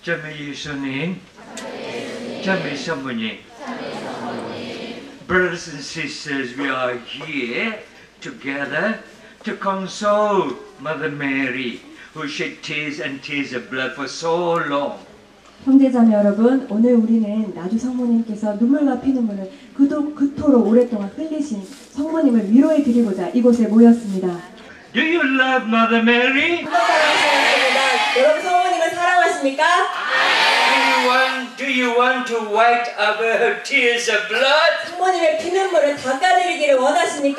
자매 예수님, 자매 사모님. Brothers and sisters, we are here together to console Mother Mary, who shed tears and tears of blood for so long. 형제자매 여러분, 오늘 우리는 나주 성모님께서 눈물과 피눈물을 그토록 오랫동안 흘리신 성모님을 위로해 드리고자 이곳에 모였습니다. Do you love Mother Mary? 사랑하십니까? 여러분 성모님을 사랑하십니까? Do you want to wipe away her tears of blood? 성모님의 피눈물을 닦아드리기를 원하십니까?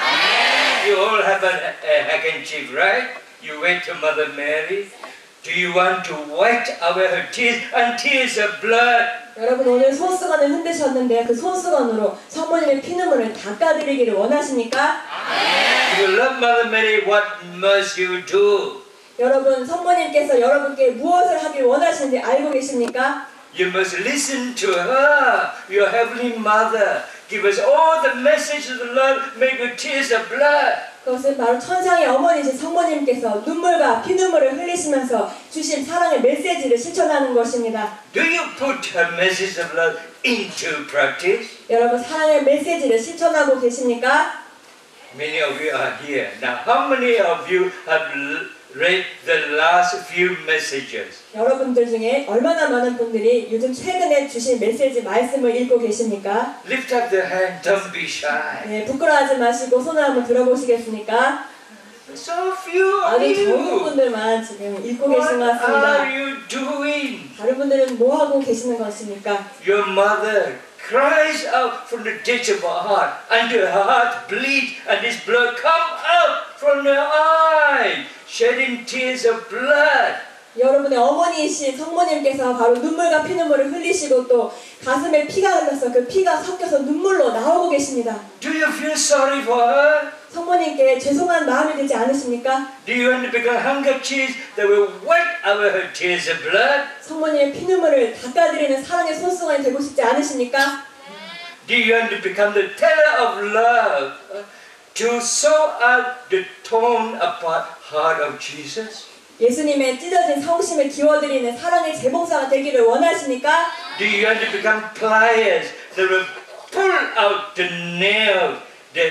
You all have a handkerchief, right? You went to Mother Mary. Do you want to wipe away her tears and tears of blood? 여러분 오늘 손수건을 흔드셨는데 그 손수건으로 성모님의 피눈물을 닦아드리기를 원하십니까? If you love Mother Mary, what must you do? 여러분 성모님께서 여러분께 무엇을 하길 원하시는지 알고 계십니까? You must listen to her, your heavenly mother. Give us all the message of the Lord, make with tears of blood. 그것은 바로 천상의 어머니신 성모님께서 눈물과 피눈물을 흘리시면서 주신 사랑의 메시지를 실천하는 것입니다. Do you put her message of love into practice? 여러분 사랑의 메시지를 실천하고 계십니까? Many of you are here. Now, how many of you have read the last few messages? 여러분들 중에 얼마나 많은 분들이 요즘 최근에 주신 메시지 말씀을 읽고 계십니까? Lift up the hand, don't be shy. 네, 부끄러워하지 마시고 손을 한번 들어보시겠습니까? So few of 아주 적은 you. 분들만 지금 읽고 계신 것 What are 같습니다. you doing? 다른 분들은 뭐 하고 계시는 것입니까? Your mother cries out from the ditch of her heart, and her heart bleeds, and this blood come out from her eye, shedding tears of blood. 여러분의 어머니이신 성모님께서 바로 눈물과 피눈물을 흘리시고 또 가슴에 피가 흘러서 그 피가 섞여서 눈물로 나오고 계십니다. Do you feel sorry for her? 성모님께 죄송한 마음이 들지 않으십니까? Do you want to become handkerchiefs that will wipe away her tears of blood? 성모님의 피눈물을 닦아드리는 사랑의 손수건이 되고 싶지 않으십니까? Do you want to become the teller of love to sew out the torn apart heart of Jesus? 예수님의 찢어진 성심을 기워드리는 사랑의 재봉사가 되기를 원하십니까? Do you want to become pliers that will pull out the nails,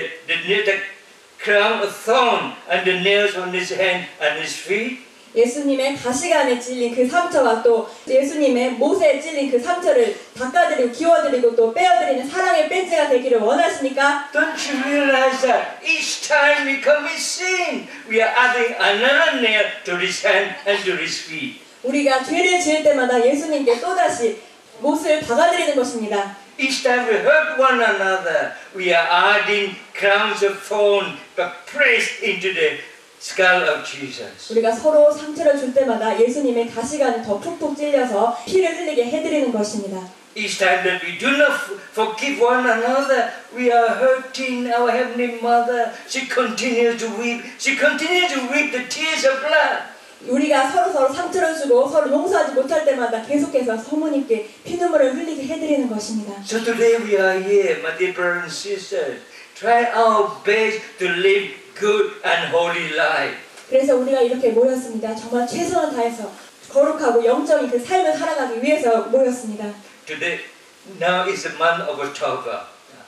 the crown of thorn and the nails on his hand and his feet? 예수님의 가시관에 찔린 그 상처와 또 예수님의 못에 찔린 그 상처를 닦아드리고 기워드리고 또 빼어드리는 사랑의 배지가 되기를 원하십니까? Don't you realize that each time we commit sin, we are adding another nail to his hand and to his feet. 우리가 죄를 지을 때마다 예수님께 또다시 못을 박아드리는 것입니다. Each time we hurt one another, we are adding crowns of thorn but pressed into the skull of Jesus. 우리가 서로 상처를 줄 때마다 예수님의 가시관을 더 푹푹 찔려서 피를 흘리게 해드리는 것입니다. Each time that we do not forgive one another, we are hurting our Heavenly Mother. She continues to weep. She continues to weep the tears of blood. 우리가 서로 상처를 주고 서로 용서하지 못할 때마다 계속해서 성모님께 피눈물을 흘리게 해드리는 것입니다. So today we are here, my dear brothers and sisters, try our best to live good and holy life. 그래서 우리가 이렇게 모였습니다. 정말 최선을 다해서 거룩하고 영적인 그 삶을 살아가기 위해서 모였습니다. Today, now is the month of October.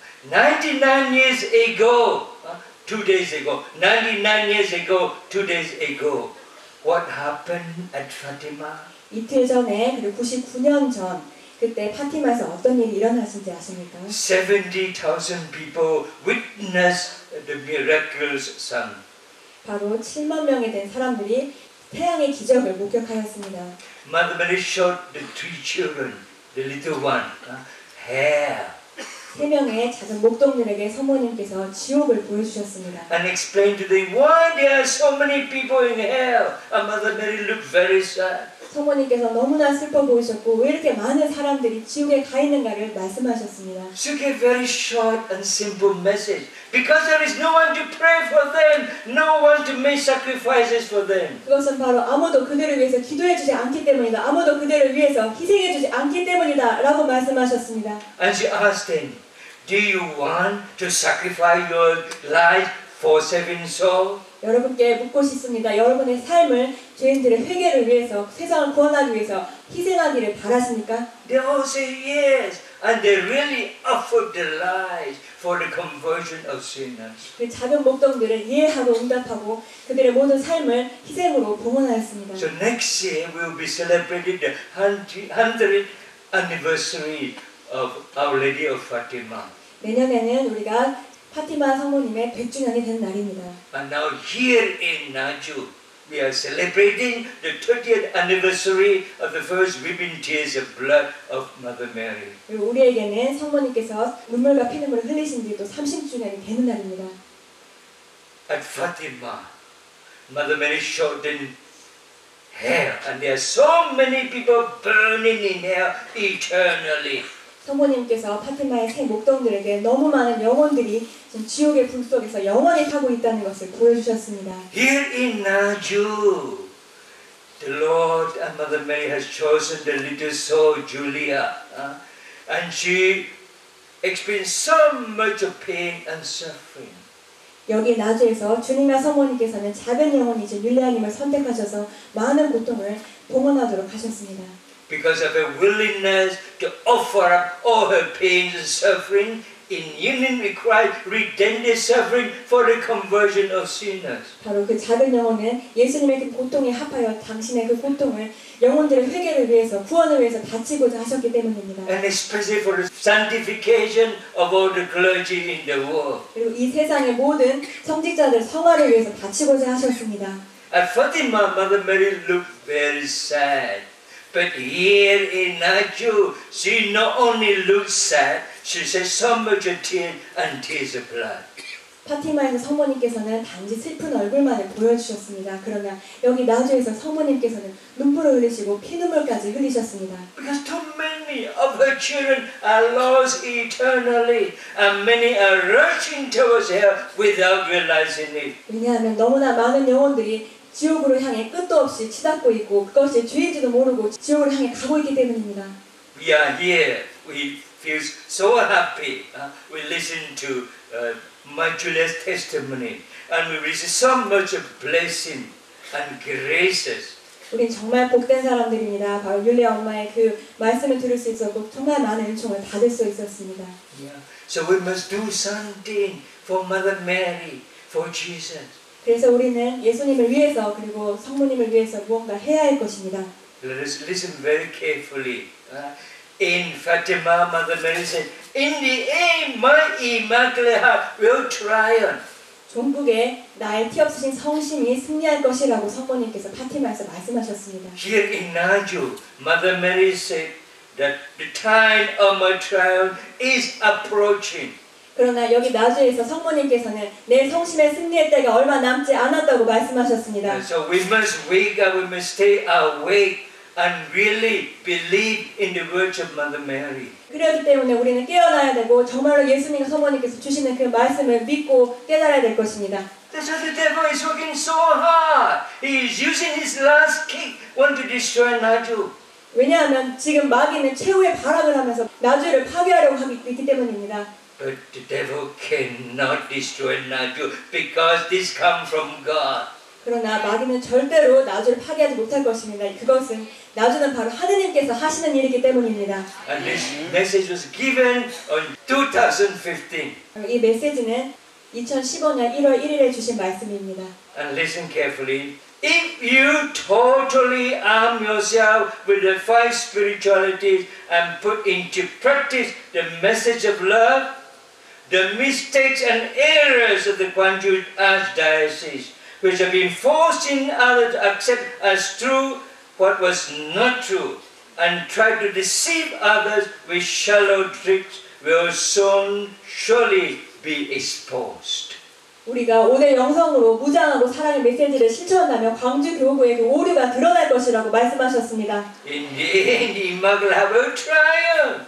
99 years ago, 2 days ago, 99 years ago, 2 days ago, what happened at Fatima? 이틀 전에 그리고 99년 전 그때 파티마에서 어떤 일이 일어났는지 아십니까? 70,000 people witnessed the miraculous sun. 바로 7만 명에 된 사람들이 태양의 기적을 목격하였습니다. Mother Mary showed the 3 children, the little one, hell. 3명의 작은 목동들에게 성모님께서 지옥을 보여주셨습니다. And explained to them why there are so many people in hell. And Mother Mary looked very sad. 성모님께서 너무나 슬퍼 보이셨고 왜 이렇게 많은 사람들이 지옥에 가 있는가를 말씀하셨습니다. She gave very short and simple message. Because there is no one to pray for them, no one to make sacrifices for them. 그것은 바로 아무도 그들을 위해서 기도해 주지 않기 때문이다. 아무도 그들을 위해서 희생해 주지 않기 때문이다. 라고 말씀하셨습니다. And she asked them, do you want to sacrifice your life for saving souls? 여러분께 묻고 싶습니다. 여러분의 삶을 죄인들의 회개를 위해서, 세상을 구원하기 위해서 희생하기를 바라십니까? They all say yes, and they really offered their lives for the conversion of sinners. 그 작은 목동들을 이해하고 응답하고 그들의 모든 삶을 희생으로 봉헌하였습니다. So next year we will be celebrating the 100th anniversary of Our Lady of Fatima. 내년에는 우리가 파티마 성모님의 100주년이 되는 날입니다. And now here in Naju, we are celebrating the 30th anniversary of the first weeping tears of blood of Mother Mary. 그리고 우리에게는 성모님께서 눈물과 피눈물을 흘리신 지 또 30주년이 되는 날입니다. At Fatima, Mother Mary shortened hair, and there are so many people burning in hell eternally. 성모님께서 파티마의 새 목동들에게 너무 많은 영혼들이 지금 지옥의 불 속에서 영원히 타고 있다는 것을 보여주셨습니다. Here in Naju, the Lord and Mother Mary has chosen the little soul Julia, and she experienced so much of pain and suffering. 여기 나주에서 주님과 성모님께서는 작은 영혼이신 율리아님을 선택하셔서 많은 고통을 봉헌하도록 하셨습니다. Because of her willingness to offer up all her pains and suffering in union with Christ, redemptive suffering for the conversion of sinners. 바로 그 작은 영혼은 예수님의 그 고통에 합하여 당신의 그 고통을 영혼들의 회개를 위해서 구원을 위해서 바치고자 하셨기 때문입니다. And especially for the sanctification of all the clergy in the world. 그리고 이 세상의 모든 성직자들 성화를 위해서 바치고자 하셨습니다. At Fatima, Mother Mary looked very sad. But here in Naju, she not only looked sad, she said so much of tears and tears of blood. 파티마에서 성모님께서는 단지 슬픈 얼굴만을 보여주셨습니다. 그러나 여기 나주에서 성모님께서는 눈물을 흘리시고 피눈물까지 흘리셨습니다. Because too many of her children are lost eternally, and many are rushing towards hell without realizing it. 왜냐하면 너무나 많은 영혼들이 지옥으로 향해 끝도 없이 치닫고 있고 그것이 죄인지도 모르고 지옥으로 향해 가고 있기 때문입니다. We are here. We feel so happy. We listen to my Julia's testimony, and we receive so much of blessing and graces. 우린 정말 복된 사람들입니다. 바로 율리아 엄마의 그 말씀을 들을 수 있었고 정말 많은 은총을 받을 수 있었습니다. Yeah. So we must do something for Mother Mary, for Jesus. 그래서 우리는 예수님을 위해서 그리고 성모님을 위해서 무언가 해야 할 것입니다. Let us listen very carefully. In Fatima, Mother Mary said, "In the end, my immaculate heart will triumph." 종국에 나의 티 없으신 성심이 승리할 것이라고 성모님께서 파티마에서 말씀하셨습니다. Here in Naju, Mother Mary said that the time of my triumph is approaching. 그러나 여기 나주에서 성모님께서는 내 성심의 승리의 때가 얼마 남지 않았다고 말씀하셨습니다. So we must wake up, we must stay awake and really believe in the words of Mother Mary. 그렇기 때문에 우리는 깨어나야 되고 정말로 예수님과 성모님께서 주시는 그 말씀을 믿고 깨달아야 될 것입니다. That's why the devil is working so hard. He is using his last kick, want to destroy Naju. 왜냐하면 지금 마귀는 최후의 발악을 하면서 나주를 파괴하려고 하고 있기 때문입니다. But the devil cannot destroy Naju because this comes from God. 그러나 마귀는 절대로 나주를 파괴하지 못할 것입니다. 그것은 나주는 바로 하느님께서 하시는 일이기 때문입니다. And this message was given on 2015. 이 메시지는 2015년 1월 1일에 주신 말씀입니다. And listen carefully. If you totally arm yourself with the five spiritualities and put into practice the message of love, the mistakes and errors of the Gwangju Archdiocese, which have been forcing others to accept as true what was not true, and try to deceive others with shallow tricks, will soon surely be exposed. 우리가 오늘 영성으로 무장하고 사랑의 메시지를 실천한다면 광주 교구의 그 오류가 드러날 것이라고 말씀하셨습니다. In the end, Immaculate Heart will triumph.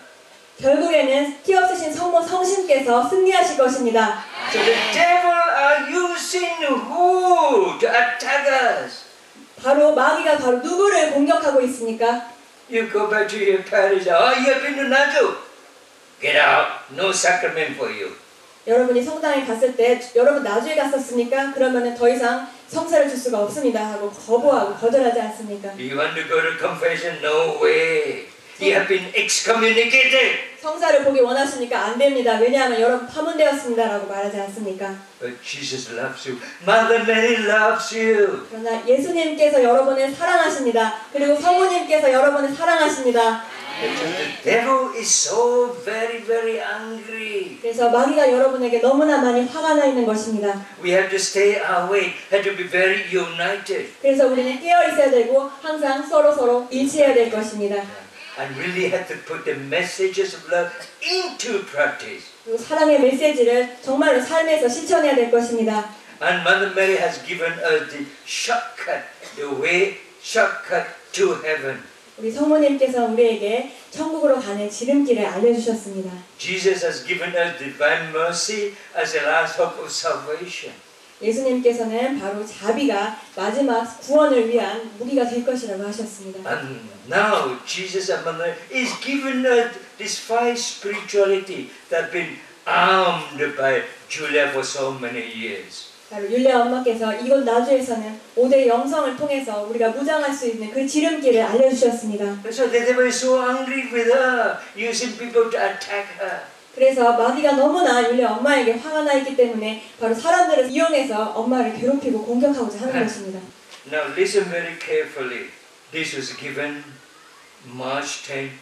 결국에는 티 없으신 성모 성신께서 승리하실 것입니다. So the devil are using who to attack us? 바로 마귀가 바로 누구를 공격하고 있습니까? You go back to your parish. Oh, you have been to Naju. Get out. No sacrament for you. 여러분이 성당에 갔을 때 여러분 나중에 갔었습니까? 그러면은 더 이상 성사를 줄 수가 없습니다 하고 거부하고 거절하지 않습니까? You want to go to confession? No way. You have been excommunicated. 성사를 보기 원하십니까? 안 됩니다. 왜냐하면 여러분 파문되었습니다 라고 말하지 않습니까? But Jesus loves you. Mother Mary loves you. 그러나 예수님께서 여러분을 사랑하십니다. 그리고 성모님께서 여러분을 사랑하십니다. The devil is so very, very angry. 그래서 마귀가 여러분에게 너무나 많이 화가 나 있는 것입니다. We have to stay awake. Have to be very united. 그래서 우리는 깨어 있어야 되고 항상 서로 일치해야 될 것입니다. And really have to put the messages of love into practice. 그리고 사랑의 메시지를 정말로 삶에서 실천해야 될 것입니다. And Mother Mary has given us the shortcut, the way, shortcut to heaven. 우리 성모님께서 우리에게 천국으로 가는 지름길을 알려주셨습니다. Jesus has given us divine mercy as the last hope of salvation. 예수님께서는 바로 자비가 마지막 구원을 위한 무기가 될 것이라고 하셨습니다. And now Jesus and Mother is given us this five spirituality that have been armed by Julia for so many years. 바로 율리아 엄마께서 이곳 나주에서는 5대 영성을 통해서 우리가 무장할 수 있는 그 지름길을 알려주셨습니다. So the devil is so angry with her, using people to attack her. 그래서 마귀가 너무나 율리아 엄마에게 화가 나 있기 때문에 바로 사람들을 이용해서 엄마를 괴롭히고 공격하고자 하는 것입니다. Now listen very carefully. This was given March 10,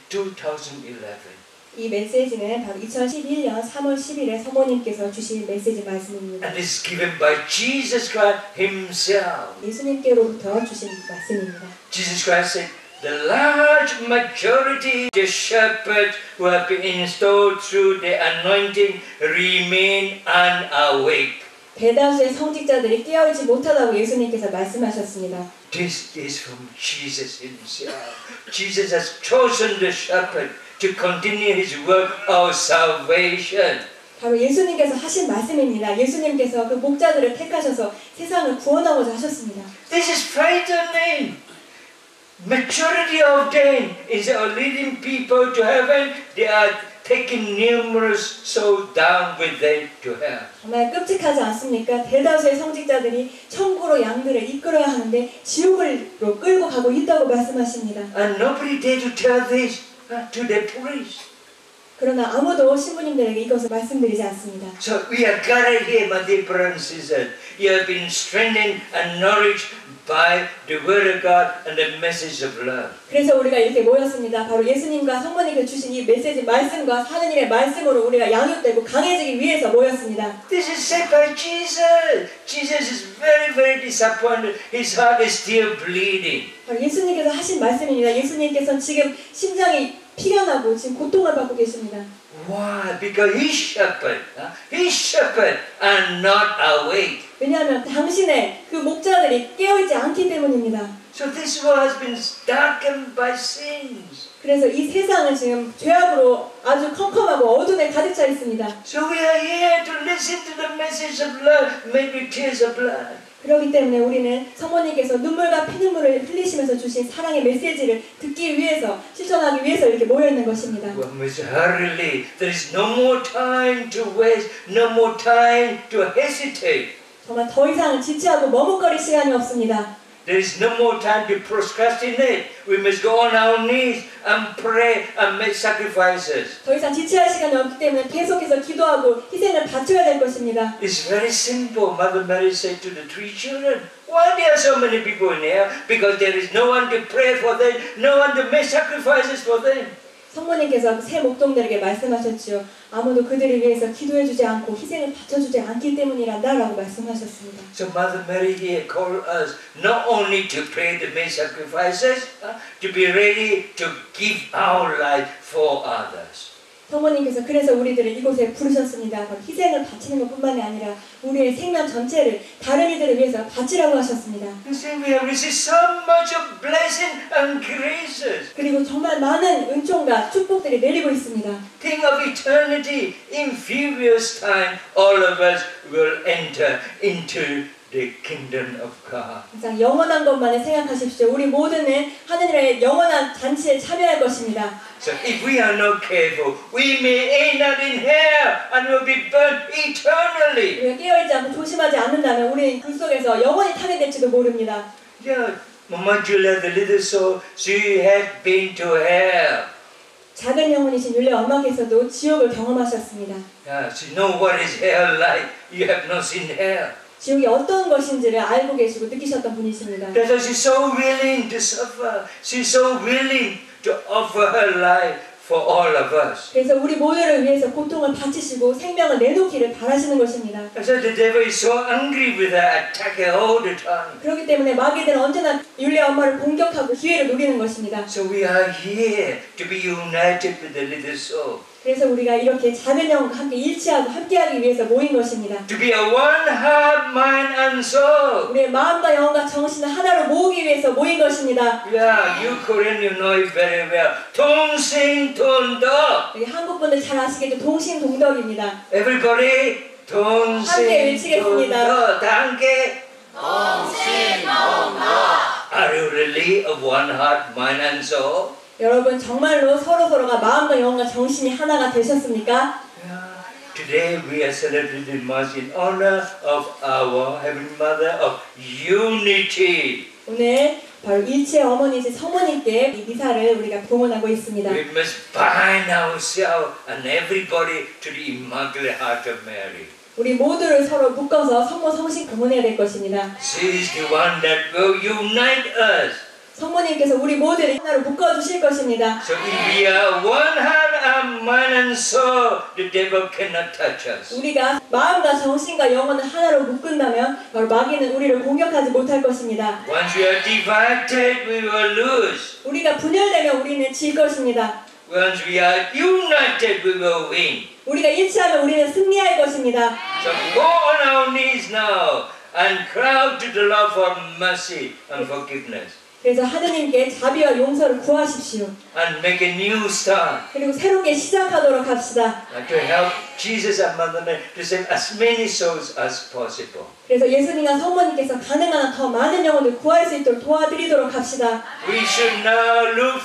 2011. 이 메시지는 바로 2011년 3월 10일에 성모님께서 주신 메시지 말씀입니다. And this is given by Jesus Christ Himself. 예수님께로부터 주신 말씀입니다. Jesus Christ said, the large majority of the shepherds who have been installed through the anointing remain unawake. 대다수의 성직자들이 깨어있지 못하다고 예수님께서 말씀하셨습니다. This is from Jesus Himself. Jesus has chosen the shepherd to continue His work of salvation. 바로 예수님께서 하신 말씀입니다. 예수님께서 그 목자들을 택하셔서 세상을 구원하고자 하셨습니다. This is frightening. Majority of them is leading people to heaven. They are taking numerous souls down with them to hell. 정말 끔찍하지 않습니까? 대다수의 성직자들이 천국으로 양들을 이끌어야 하는데 지옥으로 끌고 가고 있다고 말씀하십니다. And nobody dare to tell this to the priest. 그러나 아무도 신부님들에게 이것을 말씀드리지 않습니다. So we are gathered here, my dear brothers and sisters. You have been strengthened and nourished by the Word of God and the message of love. 그래서 우리가 이렇게 모였습니다. 바로 예수님과 성모님께서 주신 이 메시지 말씀과 하느님의 말씀으로 우리가 양육되고 강해지기 위해서 모였습니다. This is said by Jesus. Jesus is very, very disappointed. His heart is still bleeding. 바로 예수님께서 하신 말씀입니다. 예수님께서는 지금 심장이 피가 나고 지금 고통을 받고 계십니다. Why? Because His shepherd are not awake. 왜냐하면 당신의 그 목자들이 깨어있지 않기 때문입니다. So this world has been darkened by sins. 그래서 이 세상은 지금 죄악으로 아주 컴컴하고 어둠에 가득 차 있습니다. So we are here to listen to the message of love, made with tears of blood. 그렇기 때문에 우리는 성모님께서 눈물과 피눈물을 흘리시면서 주신 사랑의 메시지를 듣기 위해서 실천하기 위해서 이렇게 모여 있는 것입니다. We must hurriedly. There is no more time to waste, no more time to hesitate. 정말 더 이상 지체하고 머뭇거릴 시간이 없습니다. There is no more time to procrastinate. We must go on our knees and pray and make sacrifices. 더 이상 지체할 시간이 없기 때문에 계속해서 기도하고 희생을 바쳐야 될 것입니다. It's very simple. Mother Mary said to the three children, why there are so many people in here? Because there is no one to pray for them, no one to make sacrifices for them. 성모님께서 새 목동들에게 말씀하셨지요. 아무도 그들을 위해서 기도해주지 않고 희생을 바쳐주지 않기 때문이란다 라고 말씀하셨습니다. So Mother Mary here called us not only to pray, to make sacrifices, to be ready to give our life for others. 성모님께서 그래서 우리들을 이곳에 부르셨습니다. 희생을 바치는 것뿐만이 아니라 우리의 생명 전체를 다른 이들을 위해서 바치라고 하셨습니다. You see, we have received so much of blessing and graces. 그리고 정말 많은 은총과 축복들이 내리고 있습니다. Think of eternity. In few years' time, all of us will enter into the kingdom of God. 항상 영원한 것만을 생각하십시오. 우리 모두는 하늘의 영원한 잔치에 참여할 것입니다. So if we are not careful, we may end up in hell and will be burnt eternally. 우리가 깨어있지 않고 조심하지 않는다면 우리는 불 속에서 영원히 타게 될지도 모릅니다. Yeah, Mama Julia, the little soul, she had been to hell. 작은 영혼이신 율리 엄마께서도 지옥을 경험하셨습니다. Yeah, she know what is hell like. You have not seen hell. 지옥이 어떤 것인지를 알고 계시고 느끼셨던 분이십니다. That's why she's so willing to suffer. She's so willing to offer her life for all of us. 그래서 우리 모두를 위해서 고통을 바치시고 생명을 내놓기를 바라시는 것입니다. That's why the devil is so angry with her, attack her all the time. 그렇기 때문에 마귀들은 언제나 율리 엄마를 공격하고 기회를 노리는 것입니다. So we are here to be united with the little soul. 그래서 우리가 이렇게 작은 영혼과 함께 일치하고 함께하기 위해서 모인 것입니다. To be a one heart, mind and soul. 우리의 마음과 영혼과 정신을 하나로 모으기 위해서 모인 것입니다. Yeah, you Korean, you know it very well. 동생동덕. 우리 한국 분들 잘 아시겠죠? 동심동덕입니다. Everybody, 함께 외치겠습니다. 동생동덕. 다 함께. 동생동덕. Are you really of one heart, mind and soul? 여러분 정말로 서로서로가 마음과 영혼과 정신이 하나가 되셨습니까? Yeah. Today we are celebrating Mass in honor of our Heavenly Mother of Unity. 오늘 바로 일체의 어머니이신 성모님께 이 미사를 우리가 봉헌하고 있습니다. We must bind ourselves and everybody to the Immaculate Heart of Mary. 우리 모두를 서로 묶어서 성모 성신 봉헌해야 될 것입니다. She is the one that will unite us. 성모님께서 우리 모두를 하나로 묶어주실 것입니다. So if we are one heart and mind and soul, the devil cannot touch us. 우리가 마음과 정신과 영혼을 하나로 묶은다면 바로 마귀는 우리를 공격하지 못할 것입니다. Once we are divided, we will lose. 우리가 분열되면 우리는 질 것입니다. Once we are united, we will win. 우리가 일치하면 우리는 승리할 것입니다. So go on our knees now and cry out to the Lord for mercy and forgiveness. 그래서 하느님께 자비와 용서를 구하십시오. And make a new start. 그리고 새롭게 시작하도록 합시다. And to help Jesus and Mother Mary to save as many souls as possible. 그래서 예수님과 성모님께서 가능한 한 더 많은 영혼을 구할 수 있도록 도와드리도록 합시다. We should now look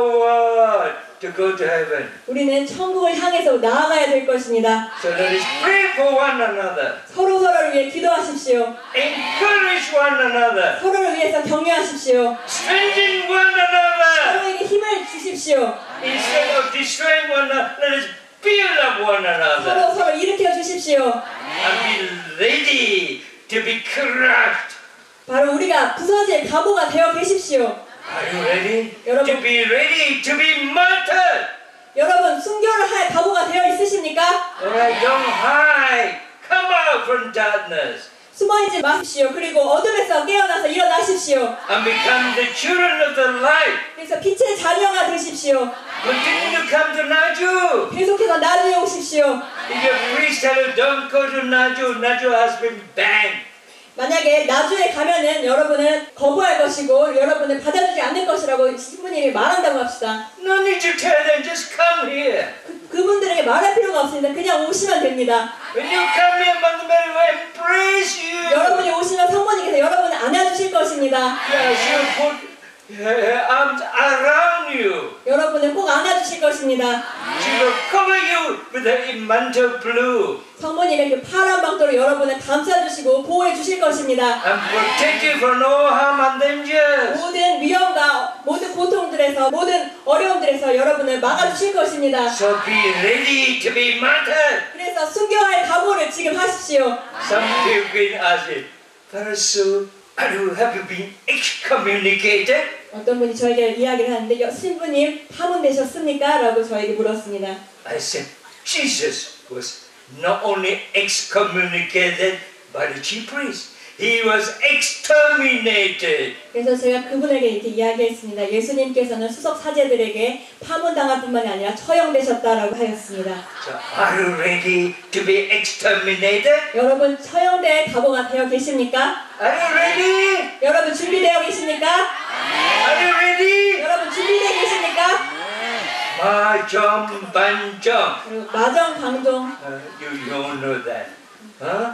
forward to go to heaven. 우리는 천국을 향해서 나아가야 될 것입니다. So let us pray for one another. 서로서로를 위해 기도하십시오. Encourage one another. 서로를 위해서 격려하십시오. Strengthen one another. 서로에게 힘을 주십시오. Instead of destroying one another, let us build up one another. 서로 일으켜 주십시오. And be ready to be crushed. 바로 우리가 부서질 각오가 되어 계십시오. Are you ready? 여러분. To be ready to be martyred. 여러분 순교를 할 각오가 되어 있으십니까? Alright, don't hide. Come out from darkness 숨어있지 마십시오. 그리고 어둠에서 깨어나서 일어나십시오. and become the children of the light. 그래서 빛의 자녀가 되십시오. Continue to come to Naju. 계속해서 나중에 오십시오. If your priest tell you don't go to Naju, Naju has been banned. 만약에 나주에 가면은 여러분은 거부할 것이고 여러분을 받아주지 않을 것이라고 신부님이 말한다고 합시다. No need to tell them, just come here. 그분들에게 말할 필요가 없습니다. 그냥 오시면 됩니다. When you come here, Mother Mary will embrace you. 여러분이 오시면 성모님께서 여러분을 안아주실 것입니다. Yeah, she will put her arms around you. 여러분을 꼭 안아주실 것입니다. She will cover you with her mantle blue 성모님의 그 파란 망토로 여러분을 감싸주시고 보호해 주실 것입니다. and protect you from all harm and dangers. 모든 위험과 모든 고통들에서 모든 어려움들에서 여러분을 막아주실 것입니다. So be ready to be martyred. 그래서 순교할 각오를 지금 하십시오. Some people ask me, Pharisees, have you been excommunicated? 어떤 분이 저에게 이야기를 하는데 신부님 파문되셨습니까? 라고 저에게 물었습니다. I said, Jesus was not only excommunicated by the chief priest, he was exterminated. 그래서 제가 그분에게 이렇게 이야기했습니다. 예수님께서는 수석 사제들에게 파문당할 뿐만이 아니라 처형되셨다라고 하였습니다. So are you ready to be exterminated? 여러분 처형될 각오가 되어 계십니까? Are you ready? 여러분 준비되어 계십니까? Are you ready? 여러분 준비되어 계십니까? 마정 반정. 그리고 마정 강종 You don't know that. Huh?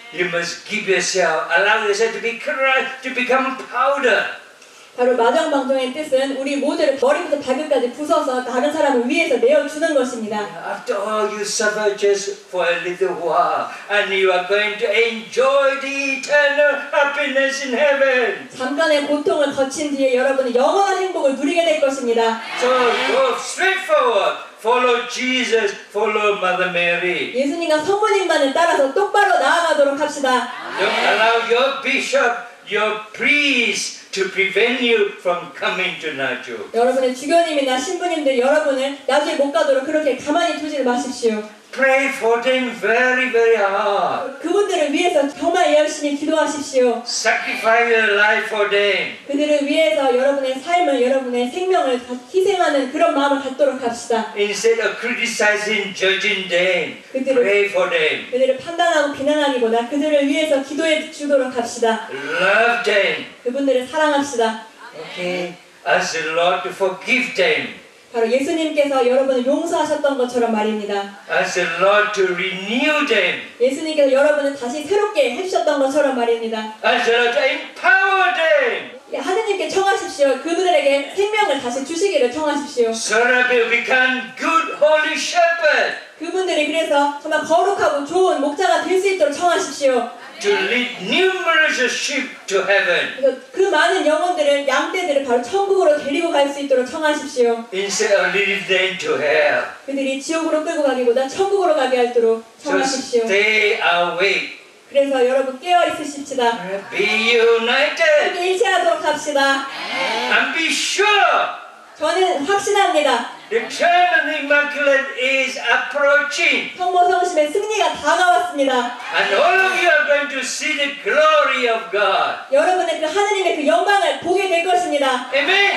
You must give yourself, allow yourself to be crushed, to become powder. 바로 마정방정의 뜻은 우리 모두를 머리부터 발끝까지 부숴서 다른 사람을 위해서 내어주는 것입니다. After all, you suffer just for a little while, and you are going to enjoy the eternal happiness in heaven. 잠깐의 고통을 거친 뒤에 여러분은 영원한 행복을 누리게 될 것입니다. So go straight forward, follow Jesus, follow Mother Mary. 예수님과 성모님만을 따라서 똑바로 나아가도록 합시다. Don't allow your bishop, your priest to prevent you from coming to Naju. 여러분의 주교님이나 신부님들 여러분을 나중에 못 가도록 그렇게 가만히 두지 마십시오. Pray for them very, very hard. 그분들을 위해서 정말 열심히 기도하십시오. Sacrifice your life for them. 그들을 위해서 여러분의 삶을, 여러분의 생명을 희생하는 그런 마음을 갖도록 합시다. Instead of criticizing, judging them, 그들을- pray for them. 그들을 판단하고 비난하기보다 그들을 위해서 기도해 주도록 합시다. Love them. 그분들을 사랑합시다. Okay. Ask the Lord to forgive them. 바로 예수님께서 여러분을 용서하셨던 것처럼 말입니다. Ask the Lord to renew them. 예수님께서 여러분을 다시 새롭게 해주셨던 것처럼 말입니다. Ask the Lord to empower them. 하느님께 청하십시오. 그들에게 생명을 다시 주시기를 청하십시오. So that they will become good holy shepherds. 그분들이 그래서 정말 거룩하고 좋은 목자가 될 수 있도록 청하십시오. To lead numerous sheep to heaven. 그래서 그 많은 영혼들을, 양떼들을 바로 천국으로 데리고 갈 수 있도록 청하십시오. Instead of leading them to hell. 그들이 지옥으로 끌고 가기보다 천국으로 가게 하도록 So 청하십시오. stay awake. 그래서 여러분 깨어 있으십시다. Be united. 함께 일치하도록 합시다. And be sure 저는 확신합니다. the turn of the Immaculate is approaching. 성모 성심의 승리가 다가왔습니다. And all of you are going to see the glory of God. 여러분의 그 하느님의 그 영광을 보게 될 것입니다. Amen.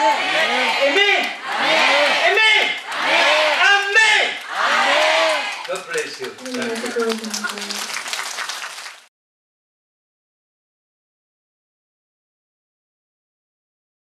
Amen. Amen. Amen. God bless you. 하느님의 그